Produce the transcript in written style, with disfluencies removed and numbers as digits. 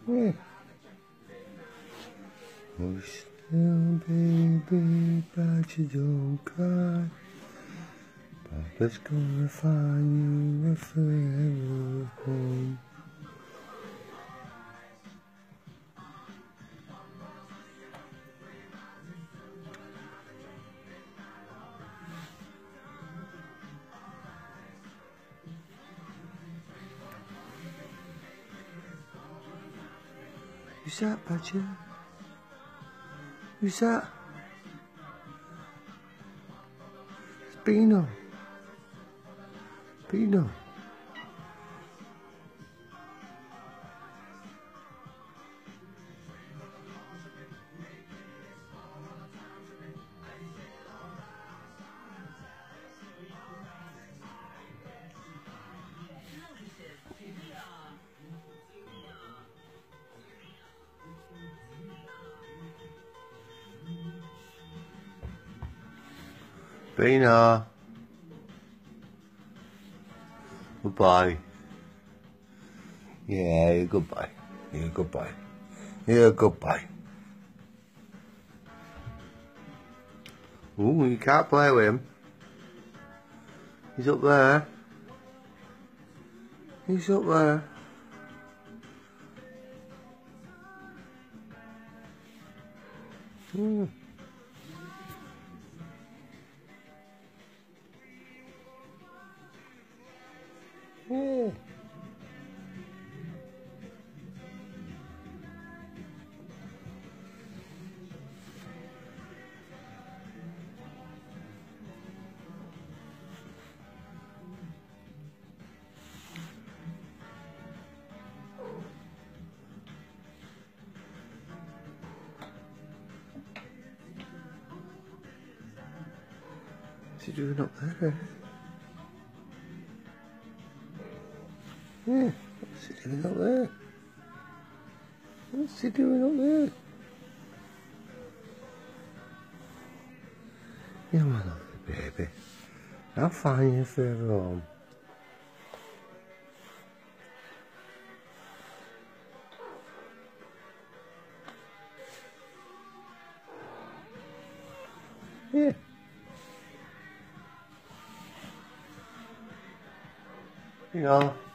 Yeah. Oh, still, baby, but you don't cry. Papa's gonna find you a forever home. Who's that, Badger? Who's that? It's Beano. Beano. Beano. Goodbye. Yeah, goodbye. Yeah, goodbye. Yeah, goodbye. Ooh, you can't play with him. He's up there. He's up there. Mm. Yeah. What's he doing up there? Yeah, what's he doing up there? What's he doing up there? Yeah, my lovely baby. I'll find you further home. Yeah. You know.